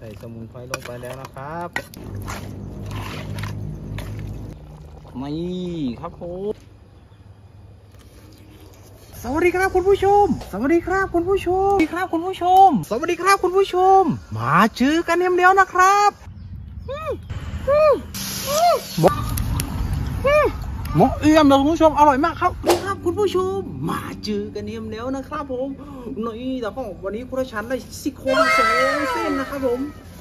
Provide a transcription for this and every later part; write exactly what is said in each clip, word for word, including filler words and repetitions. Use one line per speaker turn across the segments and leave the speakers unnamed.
ส่สมุนไพรลงไปแล้วนะครับนี่ครับผมสวัสดีครับคุณผู้ชมสวัสดีครับคุณผู้ชมสวัสดีครับคุณผู้ชมสวัสดีครับคุณผู้ชมมาเจอกันเดียวนะครับหมกเอี่ยมนะคุณผู้ชมอร่อยมากครับครับคุณผู้ชมมาเจอกันเนียมแล้วนะครับผมนี่แต่ก็วันนี้คุณชันได้ซี่โครงสองเส้นนะครับผม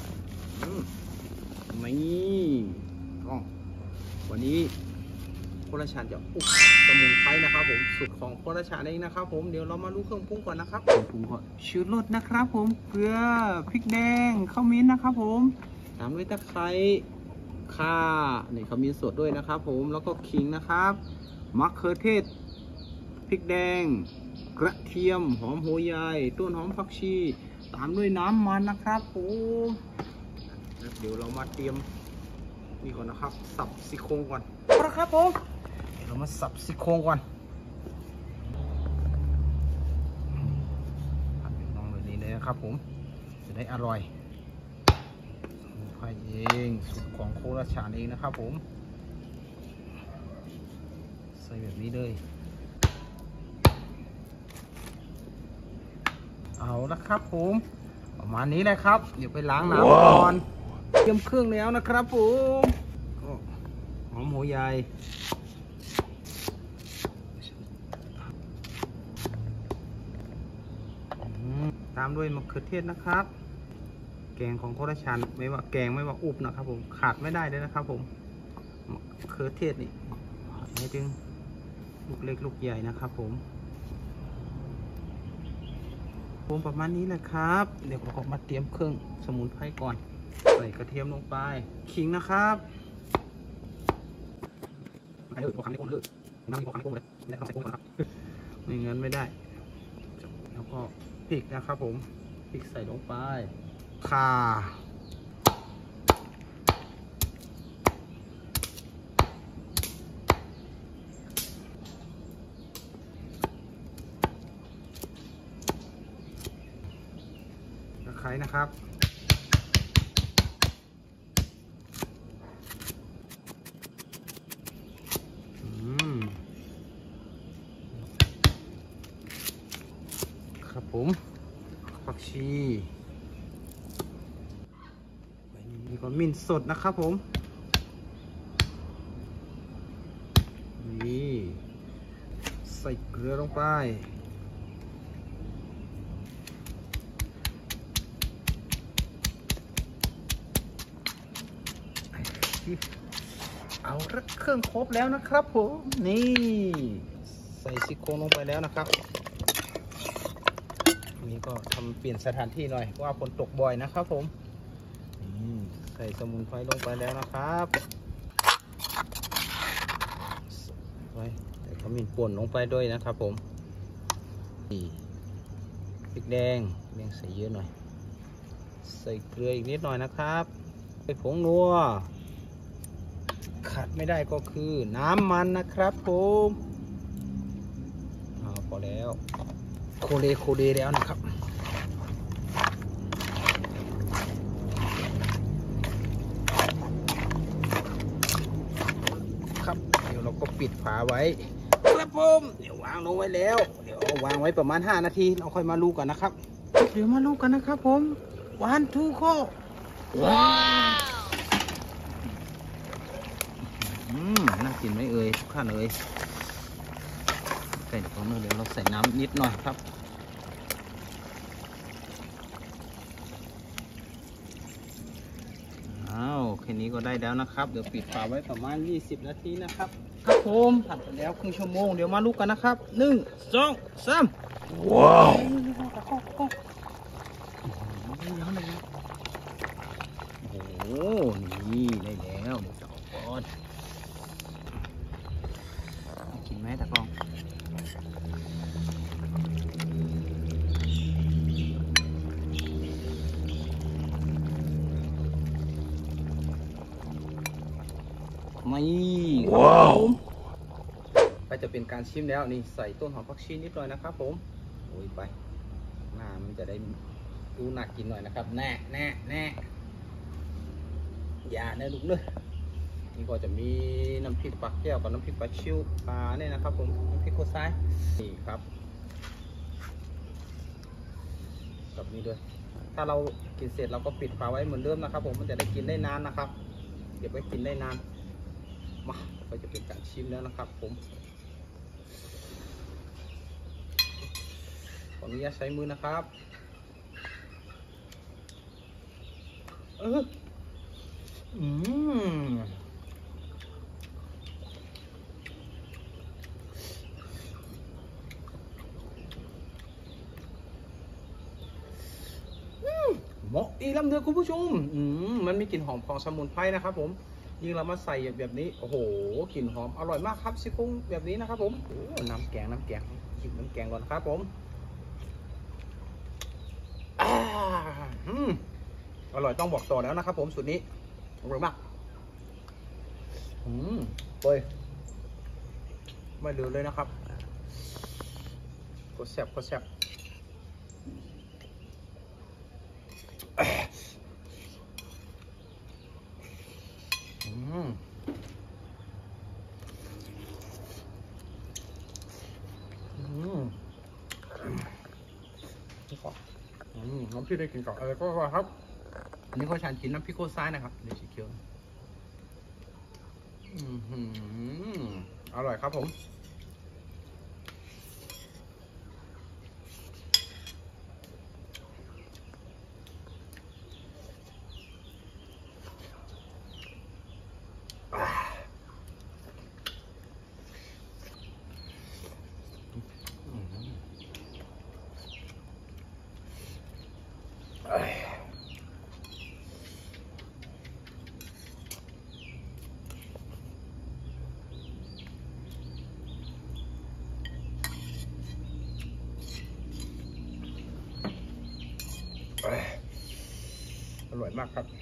นี่ก็วันนี้คุณชันจะอุบสมุนไพรนะครับผมสูตรของคุณชันเองนะครับผมเดี๋ยวเรามาดูเครื่องปรุงก่อนนะครับเครื่องปรุงก็ชูรสนะครับผมเกลือพริกแดงข้าวมิ้นนะครับผมตามด้วยตะไคร้ข่านี่เขามีสดด้วยนะครับผมแล้วก็ขิงนะครับมะเขือเทศพริกแดงกระเทียมหอมหัวใหญ่ต้นหอมผักชีตามด้วยน้ำมันนะครับผมเดี๋ยวเรามาเตรียมนี่ก่อนนะครับสับซี่โครงก่อนนะครับผมเดี๋ยวเรามาสับซี่โครงก่อนผัดเป็นน้องแบบนี้เลยนะครับผมจะได้อร่อยเองสูตรของโคราชานเองนะครับผมใส่แบบนี้เลยเอาละครับผมประมาณนี้เลยครับเดี๋ยวไปล้างน้ำก่อนเตรียมเครื่องแล้วนะครับผมหอมหัวใหญ่ตามด้วยมะเขือเทศนะครับแกงของโคราชานไม่ว่าแกงไม่ว่าอุบนะครับผมขาดไม่ได้เลยนะครับผมมะเขือเทศนี่ให้ถึงลูกเล็กลูกใหญ่นะครับผมผมประมาณนี้แหละครับเดี๋ยวเรามาเตรียมเครื่องสมุนไพรก่อนใส่กระเทียมลงไปขิงนะครับไม่เลยพอคำนี้คนเลยนั่งพอคำนี้คนเลยไม่ได้ต้องใส่กุ้งก่อนครับไม่งั้นไม่ได้แล้วก็พริกนะครับผมพริกใส่ลงไปข่าตะไคร้นะครับครับผมผักชีนี่ก็มิ้นสดนะครับผมนี่ใส่เกลือลงไปเอาละเครื่องครบแล้วนะครับผมนี่ใส่ซี่โครงลงไปแล้วนะครับนี่ก็ทำเปลี่ยนสถานที่หน่อยว่าฝนตกบ่อยนะครับผมใส่สมุนไพรลงไปแล้วนะครับไว้ใส่ขมิ้นป่นลงไปด้วยนะครับผมพริกแดงแดงใส่เยอะหน่อยใส่เกลืออีกนิดหน่อยนะครับใส่ผงนัวขาดไม่ได้ก็คือน้ำมันนะครับผมพอแล้วโคเลโคเลแล้วนะครับครับเดี๋ยวเราก็ปิดฝาไว้ครับผมเดี๋ยววางลงไว้แล้วเดี๋ยววางไว้ประมาณห้านาทีเราค่อยมาลูกกันนะครับเดี๋ยวมาลูกกันนะครับผมวันทูโคว้าวอืมน่ากินไหมเอ่ยทุกท่านเอ่ยใส่ตรงนี้เดี๋ยวเราใส่น้ำนิดหน่อยครับอ้าวแค่นี้ก็ได้แล้วนะครับเดี๋ยวปิดฝาไว้ประมาณยี่สิบนาทีนะครับครับผมผัดไปแล้วครึ่งชั่วโมงเดี๋ยวมาลูกกันนะครับหนึ่งสองสามว้าวโอ้โหนี่ได้แล้วเดี๋ยวจะออกก่อนกินไหมตะกองไม่ว้าวก็จะเป็นการชิมแล้วนี่ใส่ต้นหอมผักชีนิดหน่อยนะครับผมโอ้ยไปหน้ามันจะได้ดูน่ากินหน่อยนะครับแน่แน่แน่อย่าเนื้อลูกเนื้อนี่ก็จะมีน้ำพริกปลาแก้วกับน้ำพริกปลาชิวปลาเนี่ยนะครับผมน้ำพริกโคซ้ายนี่ครับกับนี้ด้วยถ้าเรากินเสร็จเราก็ปิดฝาไว้เหมือนเดิมนะครับผมมันจะได้กินได้นานนะครับเก็บไว้กินได้นานมาก็จะเป็นการชิมแล้วนะครับผมขออนุญาตใช้มือนะครับเอออืมเหมาะดีลำเดือคุณผู้ชมอืมมันมีกลิ่นหอมของสมุนไพรนะครับผมยิ่งเรามาใส่แบบนี้โอ้โหกลิ่นหอมอร่อยมากครับซี่โครงแบบนี้นะครับผมโอ้น้ำแกงน้ำแกงกินน้ำแกงก่อนครับผมอ่าอืมอร่อยต้องบอกต่อแล้วนะครับผมสูตรนี้อร่อยมากอืมเฮ้ยไม่ลืมเลยนะครับกดแซ่บกดแซ่บอืมอืมนี่ก่อนอืมน้ำพริกได้กินก่อนอะไรก็ว่าครับอันนี้ข้าวชานกินน้ำพริกโคซ้ายนะครับเดี๋ยวสีเขียวอืมอร่อยครับผมอร่อยมากครับ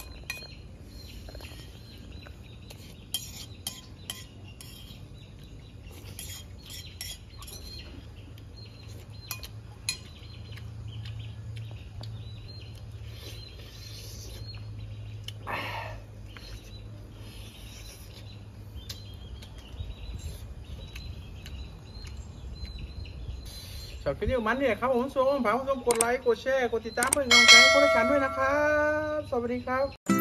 ชอบคลิปนี้มันเนี่ยครับผมส่วนผมฝากผู้ชมกดไลค์กดแชร์กดติดตามเพื่อนกำลังใจให้โค้ชชันด้วยนะครับสวัสดีครับ